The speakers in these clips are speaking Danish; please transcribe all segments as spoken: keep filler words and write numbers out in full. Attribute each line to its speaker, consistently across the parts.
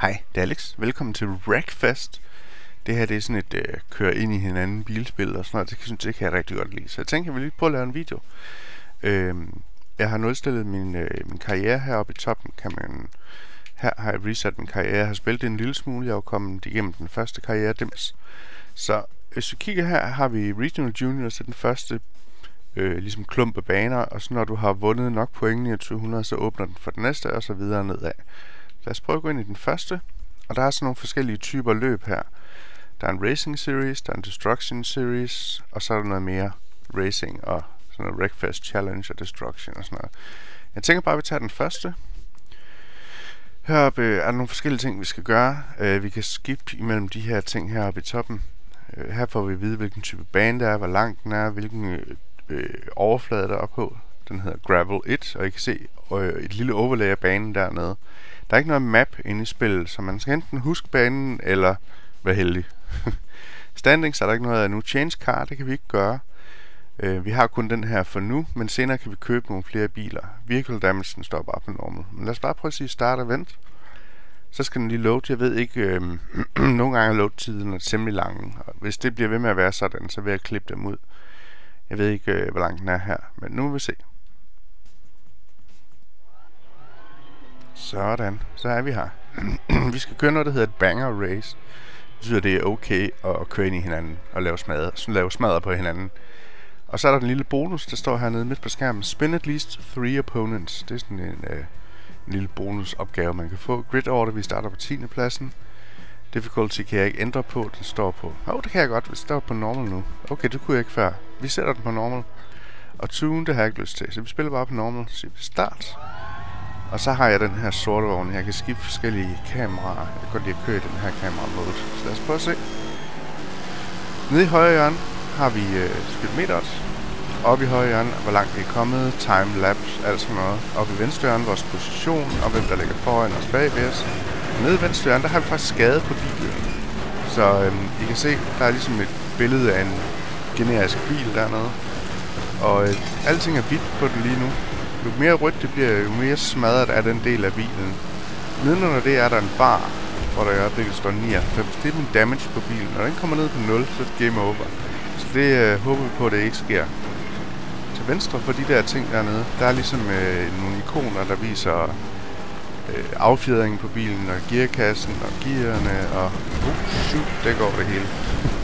Speaker 1: Hej, det er Alex. Velkommen til Wreckfest. Det her det er sådan et øh, køre ind i hinanden bilspil og sådan noget. Det, synes, det kan jeg rigtig godt lide. Så jeg tænker, jeg vil lige prøve at lave en video. Øhm, jeg har nulstillet min, øh, min karriere heroppe i toppen. Kan man, her har jeg reset min karriere. Jeg har spillet det en lille smule. Jeg er jo kommet igennem den første karriere dims. Så hvis vi kigger her, har vi Regional Junior, så den første øh, ligesom klumpe baner. Og så når du har vundet nok point niogtyve hundrede, så åbner den for den næste og så videre nedad. Lad os prøve at gå ind i den første. Og der er sådan nogle forskellige typer løb her. Der er en Racing Series, der er en Destruction Series, og så er der noget mere Racing og sådan noget Wreckfest Challenge og Destruction og sådan noget. Jeg tænker bare, at vi tager den første. Heroppe øh, er der nogle forskellige ting, vi skal gøre. Uh, vi kan skip imellem de her ting heroppe i toppen. Uh, her får vi at vide, hvilken type bane der er, hvor lang den er, hvilken øh, øh, overflade der er på. Den hedder Gravel et, og I kan se øh, et lille overlay af banen dernede. Der er ikke noget map inde i spillet, så man skal enten huske banen, eller være heldig. Standings er der ikke noget af nu. Change car, det kan vi ikke gøre. Uh, vi har kun den her for nu, men senere kan vi købe nogle flere biler. Vehicle damage, den står bare på normal. Men lad os bare prøve at sige start event. Så skal den lige load. Jeg ved ikke, øh, nogle gange er load-tiden er temmelig lang. Og hvis det bliver ved med at være sådan, så vil jeg klippe dem ud. Jeg ved ikke, øh, hvor lang den er her, men nu vil vi se. Sådan, så er vi her. Vi skal køre noget, der hedder et banger race. Det betyder, det er okay at køre ind i hinanden og lave smadre, lave smadre på hinanden. Og så er der den lille bonus, der står hernede midt på skærmen. Spin at least three opponents. Det er sådan en, øh, en lille bonusopgave, man kan få. Grid order, vi starter på tiende pladsen. Difficulty kan jeg ikke ændre på, den står på... Åh, oh, det kan jeg godt, hvis det står på normal nu. Okay, det kunne jeg ikke før. Vi sætter den på normal. Og tune, det har jeg ikke lyst til, så vi spiller bare på normal. Så vi start. Og så har jeg den her sorte vogn. Jeg kan skifte forskellige kameraer. Jeg kan godt lide at køre i den her kamera-mode. Så lad os prøve at se. Nede i højre hjørne har vi øh, speedometeret. Oppe i højre hjørne, hvor langt vi er kommet. Time-lapse, alt sådan noget. Oppe i venstre hjørne, vores position. Og hvem der ligger foran os bagved os. Nede i venstre hjørne, der har vi faktisk skade på bilen. Så øhm, I kan se, der er ligesom et billede af en generisk bil dernede. Og øh, alting er hvidt på den lige nu. Jo mere rødt det bliver, jo mere smadret er den del af bilen. Nedenunder det er der en bar, hvor der i øjeblikket står nioghalvfems. Det er min damage på bilen. Når den kommer ned på nul, så er det game over. Så det øh, håber vi på, at det ikke sker. Til venstre for de der ting dernede, der er ligesom øh, nogle ikoner, der viser øh, affjedringen på bilen, og gearkassen, og gearerne, og uh, shoot, det går det hele.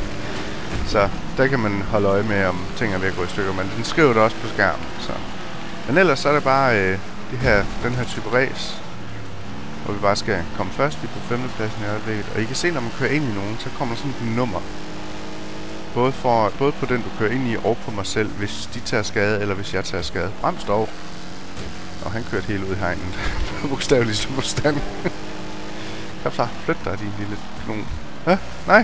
Speaker 1: Så der kan man holde øje med, om ting er ved at gå i stykker, men den skriver det også på skærmen. Så. Men ellers så er det bare øh, det her, den her type race, hvor vi bare skal komme først. Vi er på femtepladsen i øjeblikket, og I kan se, når man kører ind i nogen, så kommer der sådan et nummer. Både, for, både på den, du kører ind i, og på mig selv, hvis de tager skade, eller hvis jeg tager skade. Bremst dog. Og han kørte helt ud i hegnen. Bogstaveligt som forstand. Kom så, flyt dig, din lille klon. Hæ? Nej.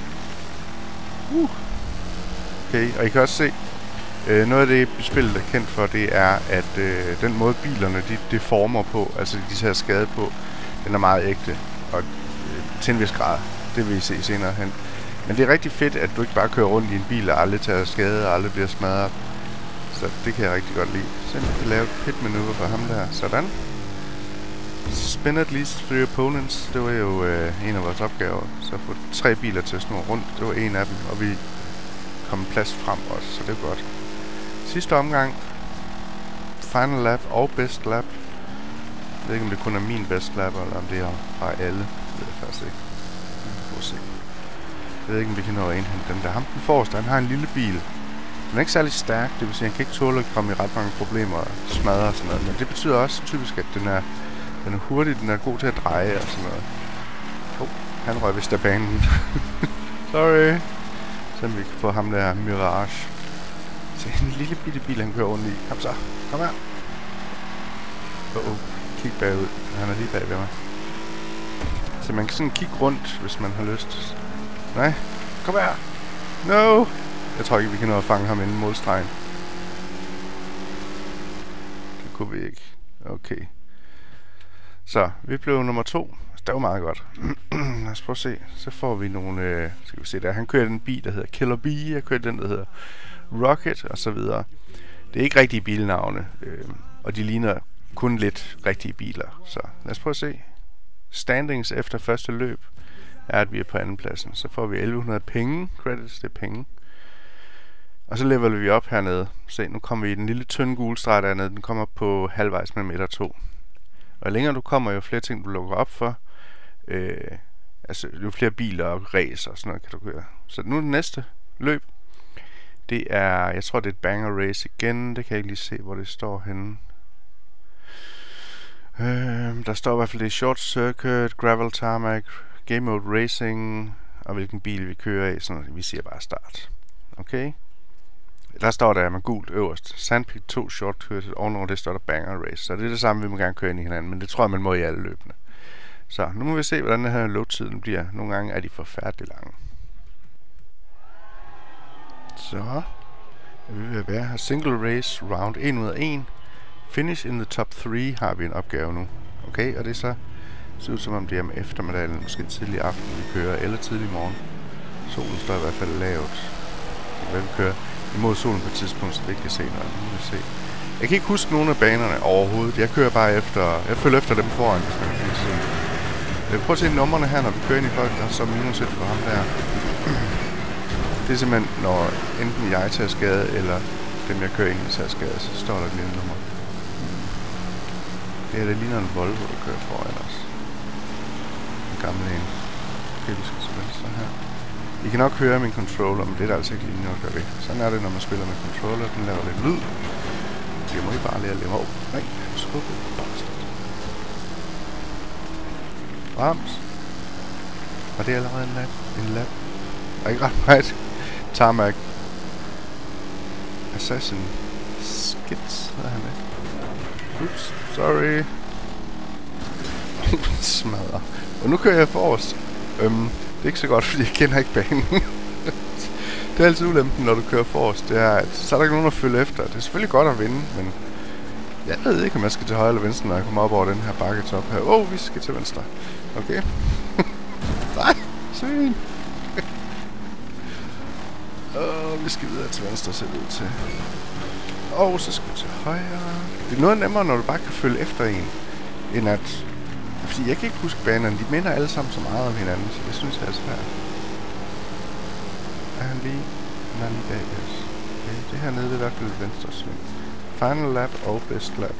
Speaker 1: Uh. Okay, og I kan også se, øh, noget af det spillet er kendt for, det er, at øh, den måde bilerne, de, de former på, altså de tager skade på, den er meget ægte. Og øh, til en vis grad. Det vil I se senere hen. Men det er rigtig fedt, at du ikke bare kører rundt i en bil og aldrig tager skade og aldrig bliver smadret. Så det kan jeg rigtig godt lide. Så vi kan lave et pit manøvre for ham der. Sådan. Spin at least three opponents. Det var jo øh, en af vores opgaver. Så få tre biler til at snurre rundt. Det var en af dem. Og vi kom plads frem også, så det er godt. Sidste omgang. Final lap og best lap. Jeg ved ikke, om det kun er min best lap, eller om det er fra alle. Det ved jeg faktisk ikke. Prøv at se. Jeg ved ikke, om vi kan nå at indhente den der. Ham den forreste, han har en lille bil. Den er ikke særlig stærk, det vil sige, at han kan ikke tåle at komme i ret mange problemer og smadre og sådan noget. Men det betyder også typisk, at den er, den er hurtig, den er god til at dreje og sådan noget. Oh, han røg vist af banen. Sorry. Så vi kan få ham der Mirage. Så en lille bitte bil, han kører rundt i. Kom så, kom her. Oh, oh. Kig bagud. Han er lige bag ved mig. Så man kan sådan kigge rundt, hvis man har lyst. Nej, kom her. No. Jeg tror ikke, vi kan nå at fange ham inden målstregen. Det kunne vi ikke. Okay. Så, vi blev nummer to. Det var meget godt. Lad os prøve at se. Så får vi nogle... Øh, skal vi se der. Han kører den bil, der hedder Killer Bee. Jeg kører den, der hedder Rocket, og så videre. Det er ikke rigtige bilnavne. Øh, og de ligner kun lidt rigtige biler. Så lad os prøve at se. standings efter første løb er, at vi er på andenpladsen. Så får vi elleve hundrede penge. Credits, det er penge. Og så leveler vi op hernede. Se, nu kommer vi i den lille tynde gule streg dernede. Den kommer på halvvejs mellem et og to. Og længere du kommer, jo flere ting du lukker op for. Øh, altså, jo flere biler og race og sådan noget kan du køre. Så nu det næste løb. Det er, jeg tror det er et banger race igen. Det kan jeg ikke lige se, hvor det står henne. Øh, der står i hvert fald det er short circuit, gravel tarmac, game mode racing, og hvilken bil vi kører i. Sådan, vi siger bare start. Okay. Der står der med gult øverst. Sandpit to shortcut, ovenover det står der banger race. Så det er det samme, vi må gerne køre ind i hinanden, men det tror jeg, man må i alle løbende. Så nu må vi se, hvordan den her load-tiden bliver. Nogle gange er de forfærdeligt lange. Så er vi ved at være her. Single race, round en ud af en. Finish in the top tre har vi en opgave nu. Okay, og det er så ser ud som om det er om eftermiddagen, måske tidlig aften vi kører, eller tidlig morgen. Solen står i hvert fald lavt. Hvad vi kører imod solen på et tidspunkt, så vi ikke kan se noget. Nu vil se. Jeg kan ikke huske nogen af banerne overhovedet. Jeg kører bare efter, jeg følger efter dem foran, hvis man kan se. Jeg prøver at se numrene her, når vi kører ind i folk, der er så minus et på ham der. Det er simpelthen, når enten jeg tager skade, eller dem jeg kører ind i tager skade, så står der et lille nummer. Det her, det ligner en Volvo, der kører foran os. En gammel en. Okay, vi skal til venstre her. I kan nok høre min controller, men det er der altså ikke lige noget at gøre ved. Sådan er det, når man spiller med controller. Den laver lidt lyd. Det må I bare lære at leve. Åh, oh, nej, skubbet. Brams. Var det allerede en lap? En lap? Der er ikke ret meget. Tarmac. Assassin. Skits hedder han ikke. Ups, sorry. Smadrer. Og nu kører jeg forrest. Øhm, det er ikke så godt, fordi jeg kender ikke banen. Det er altid ulempen, når du kører forrest. Det er, at så er der ikke nogen at følge efter. Det er selvfølgelig godt at vinde, men jeg ved ikke, om jeg skal til højre eller venstre, når jeg kommer op over den her bakketop her. Åh, oh, vi skal til venstre. Okay. Nej, svin. Åh, oh, vi skal videre til venstre, ser det ud til. Og så skal vi til højre. Det er noget nemmere, når du bare kan følge efter en, end at... Fordi jeg kan ikke huske banerne. De minder alle sammen så meget om hinanden, så det synes jeg er svært. Er han lige... Han er lige bag os. Okay, det her nede, det er i hvert fald venstre sving. Final lap og best lap.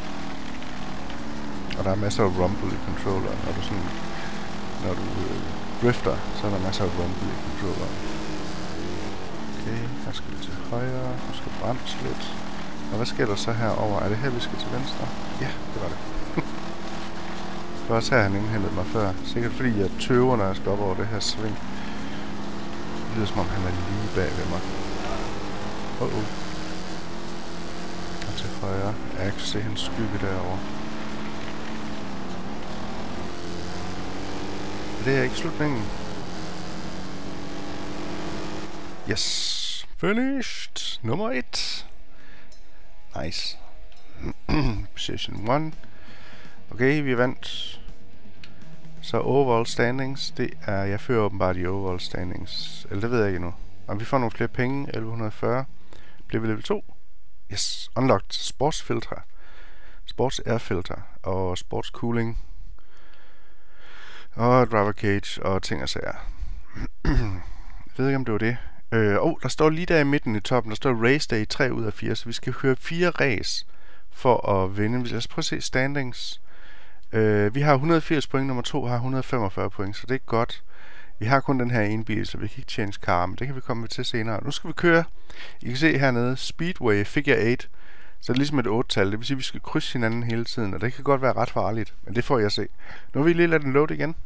Speaker 1: Og der er masser af rumble i controlleren. Når du sådan... Når du øh, drifter, så er der masser af rumble i controlleren. Okay, her skal vi til højre. Nu skal bremse lidt. Og hvad sker der så herover? Er det her, vi skal til venstre? Ja, det var det. Det var også her, han indhentede mig før. Sikkert fordi jeg tøver, når jeg skal op over det her sving. Det lyder som om, han er lige bag ved mig. Åh, oh, oh. Og til højre. Jeg kan se hans skygge derovre. Det er ikke slutningen. Yes. Finished. Nummer et. Nice. Position one. Okay, vi vandt. Så overall standings, det er, jeg fører åbenbart i overall standings. Eller det ved jeg ikke endnu. Og vi får nogle flere penge, elleve hundrede og fyrre. Bliver vi level to? Yes, unlocked. Sportsfiltre. Sports airfilter. Og sports cooling. Og driver cage og ting og sager. Jeg ved ikke, om det var det. Øh, oh, der står lige der i midten i toppen, der står race day tre ud af fire, så vi skal køre fire race for at vinde. Lad os prøve at se standings. Øh, vi har et hundrede og firs point, nummer to har et hundrede og femogfyrre point, så det er godt. Vi har kun den her ene bil, så vi kan ikke change car, men det kan vi komme til senere. Nu skal vi køre. I kan se hernede, Speedway Figure otte. Så det er ligesom et otte-tal, det vil sige, at vi skal krydse hinanden hele tiden, og det kan godt være ret farligt, men det får jeg se. Nu vil vi lige lade den load igen.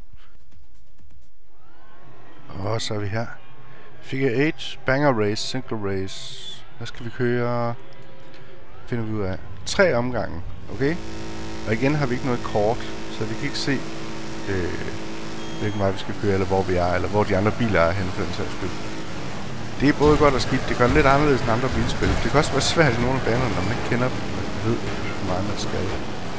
Speaker 1: Og så er vi her. Figure otte, banger race, single race. Hvad skal vi køre? Finder vi ud af. Tre omgange, okay? Og igen har vi ikke noget kort, så vi kan ikke se, øh, hvilken vej vi skal køre, eller hvor vi er, eller hvor de andre biler er henne for den sags skyld. Det er både godt og skidt. Det gør det lidt anderledes end andre bilspil. Det kan også være svært i nogle af banerne, når man ikke kender dem, og ved, hvor meget man skal.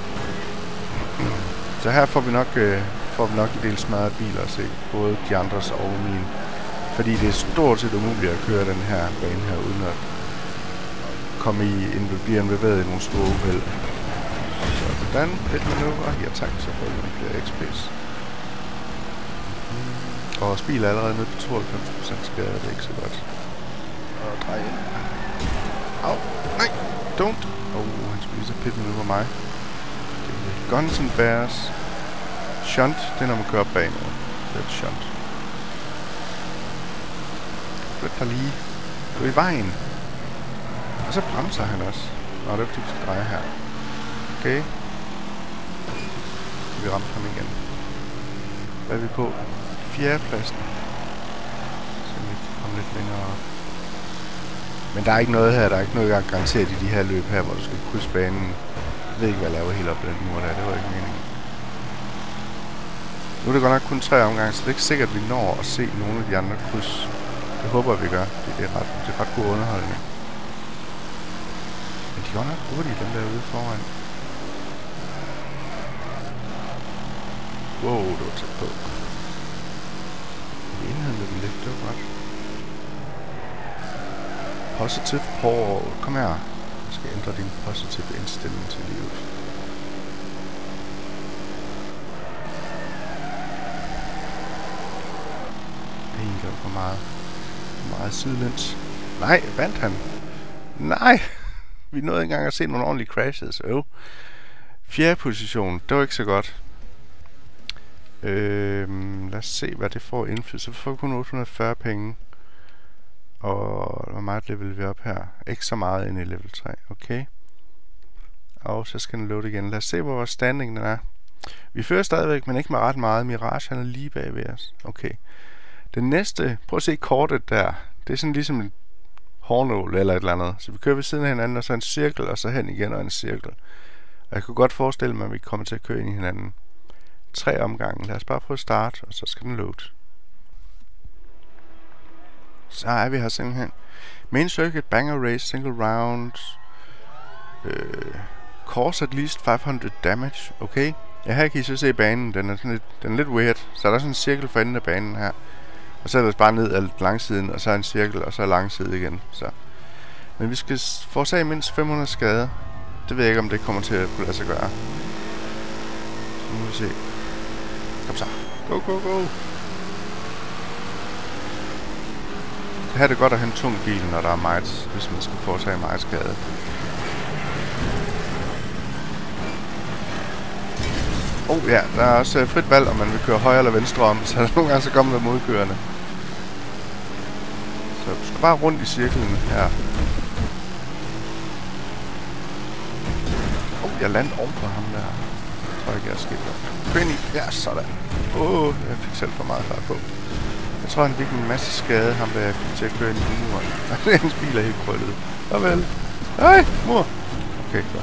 Speaker 1: Så her får vi nok, øh, får vi nok en del smadrede biler at se, både de andres og min. Fordi det er stort set umuligt at køre den her bane her, uden at komme i, blive involveret i nogle store uheld. Så hvordan? Et manøvre? Ja tak, så får vi nogle flere X P's. Og Spiel er allerede nede på tooghalvfems procent skade, det er ikke så godt. Og drej ind. Au, nej, don't. Åh, oh, han skulle lige så pitten ud på mig. Guns and Bears. Shunt, det er når man kører op bag noget. Det er et shunt. Flyt dig lige. Du er i vejen. Og så bremser han også. Nå, det er fordi vi skal dreje her. Okay. Vi ramte ham igen. Hvad er vi på? Fjerdepladsen. Så vi kommer lidt længere op. Men der er ikke noget her. Der er ikke noget, jeg har garanteret i de her løb her, hvor du skal krydse banen. Jeg ved ikke, hvad jeg laver helt op på den mur der. Det var ikke meningen. Nu er det godt nok kun tre omgange, så det er ikke sikkert, at vi når at se nogle af de andre kryds. Det håber jeg, vi gør. Det er ret, det er ret god underholdning. Men de går nok hurtigt, dem der er ude foran. Wow, det var tæt på. Vi indhedede dem lidt, det var godt. Positive Paul. Kom her. Jeg skal ændre din positive indstilling til livet. En gør for meget. For meget sidelæns. Nej, vandt han? Nej! Vi nåede ikke engang at se nogle ordentlige crashes. Øv. Fjerde position. Det var ikke så godt. Øhm, lad os se, hvad det får indflydelse. Så får vi kun otte hundrede og fyrre penge. Og hvor meget level vi op her? Ikke så meget ind i level tre. Okay. Og så skal den load igen. Lad os se, hvor vores standing den er. Vi fører stadigvæk, men ikke med ret meget. Mirage han er lige bag ved os. Okay. Den næste, prøv at se kortet der. Det er sådan ligesom en hårnål eller et eller andet. Så vi kører ved siden af hinanden, og så en cirkel, og så hen igen og en cirkel. Og jeg kunne godt forestille mig, at vi kommer til at køre ind i hinanden. Tre omgange. Lad os bare prøve at starte, og så skal den load. Så er vi her simpelthen. Main circuit, banger race, single round. Øh, cause at least five hundred damage. Okay. Ja, her kan I så se banen. Den er, sådan lidt, den er lidt weird. Så er der sådan en cirkel for enden af banen her. Og så er der bare ned af langsiden, og så er en cirkel, og så er langside igen. Så. Men vi skal forårsage mindst fem hundrede skade. Det ved jeg ikke, om det kommer til at kunne lade sig gøre. Så nu må vi se. Kom så. Go, go, go. Det her er det godt at have en tung bil, når der er meget, hvis man skal forårsage meget skade. Oh ja, der er også uh, frit valg, om man vil køre højre eller venstre om, så der nogle gange så kommer der modkørende. Så du skal bare rundt i cirklen her. Oh, jeg landede oven på ham der. Jeg tror ikke, jeg er skidt op. Kør ind i. Ja, sådan. Åh, oh, jeg fik selv for meget fart på. Jeg tror, han fik en masse skade, ham der fik til at køre ind i muren. Hans bil er helt krøllet. Farvel. Hej, mor. Okay, godt.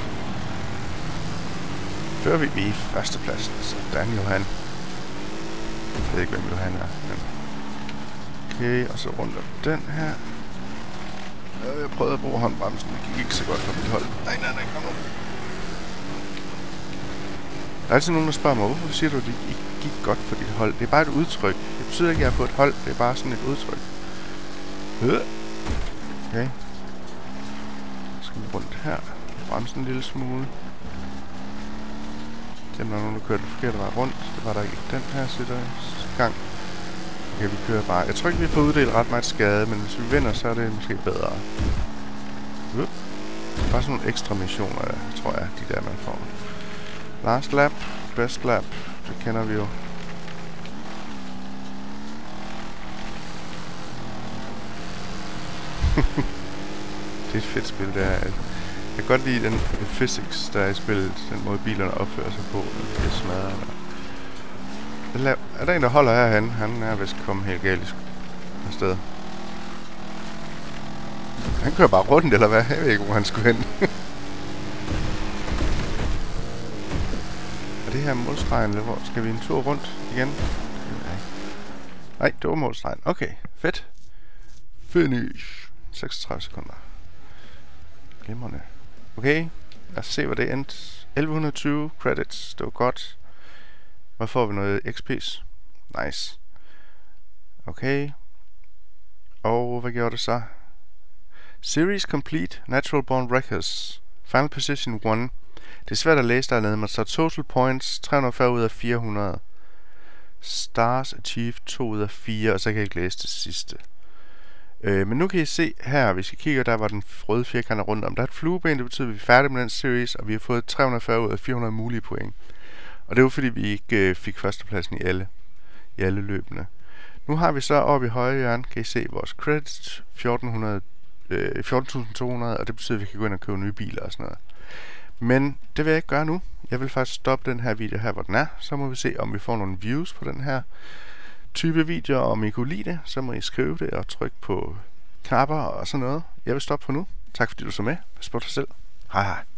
Speaker 1: Før vi i førstepladsen, så Dan Johan. Jeg ved ikke, hvem Johan er. Men okay, og så rundt om den her. Jeg prøvede at bruge håndbremsen, det gik ikke så godt for mit hold. Nej, nej, nej, kom nu. Der er altid nogen, der spørger mig, hvorfor siger du, at det ikke gik godt for dit hold? Det er bare et udtryk. Det betyder ikke, at jeg er på et hold. Det er bare sådan et udtryk. Okay. Så skal vi rundt her. Bremsen en lille smule. Dem der er nogen, der kører den forkerte vej rundt. Det var der ikke den her sidder i gang. Okay, vi kører bare. Jeg tror ikke, vi får uddelt ret meget skade, men hvis vi vinder, så er det måske bedre. Uh. Bare sådan nogle ekstra missioner, der, tror jeg, de der, man får. Last lap, best lap. Det kender vi jo. Det er et fedt spil, det er. Jeg kan godt lide den physics, der er i spillet. Den måde bilerne opfører sig på. Det er smadret. Er der en, der holder herhen? Han er vist kommet helt galt afsted. Han kører bare rundt, eller hvad? Jeg ved ikke, hvor han skulle hen. Er det her målstregen, eller hvor? Skal vi en tur rundt igen? Nej, det var målstregen. Okay, fedt. Finish. seksogtredive sekunder. Glimrende. Okay, lad os se, hvad det endte. elleve tyve credits, det var godt. Hvad får vi noget X P's? Nice. Okay. Og hvad gjorde det så? Series complete, Natural Born Wreckers. Final position one. Det er svært at læse dernede, men så total points tre hundrede og fyrre ud af fire hundrede. Stars achieved to ud af fire, og så kan jeg ikke læse det sidste. Øh, men nu kan I se her, hvis I kigger, der var den røde firkant rundt om. Der er et flueben, det betyder, at vi er færdige med den series, og vi har fået tre hundrede og fyrre ud af fire hundrede mulige point. Og det var fordi, vi ikke øh, fik førstepladsen i alle, i alle løbene. Nu har vi så oppe i højre hjørne, kan I se vores credits, fjorten tusind to hundrede, og det betyder, at vi kan gå ind og købe nye biler og sådan noget. Men det vil jeg ikke gøre nu. Jeg vil faktisk stoppe den her video her, hvor den er. Så må vi se, om vi får nogle views på den her type videoer, og om I kunne lide det, så må I skrive det og trykke på knapper og sådan noget. Jeg vil stoppe på nu. Tak fordi du så med. Pas på dig selv. Hej hej.